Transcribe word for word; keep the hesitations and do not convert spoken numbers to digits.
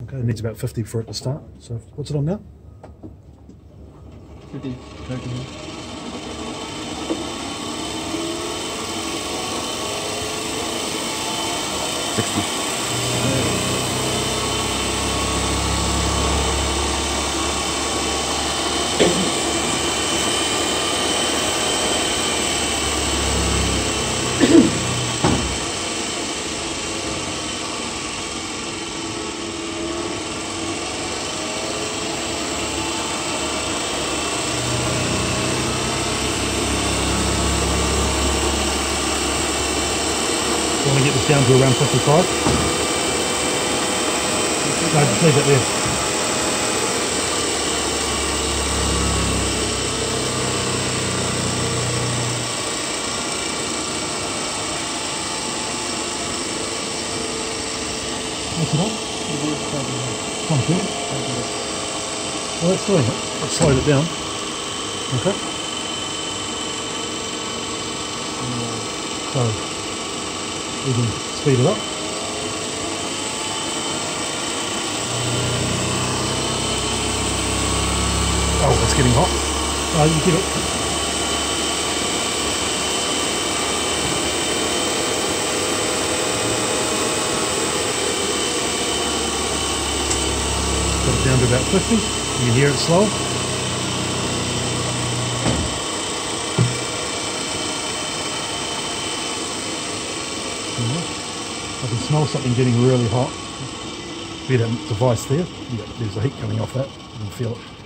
Okay, it needs about fifty for it to start. So what's it on now? fifty. sixty. Want to get this down to around fifty-five? No, just leave it there. What's it on? one thirty. Well, that's doing it. Let's slowed it down. Okay. So we can speed it up. Oh, it's getting hot. Oh, you give it. Put it down to about fifty. You can hear it slow. I can smell something getting really hot. See that device there? Yeah, there's a heat coming off that. You can feel it.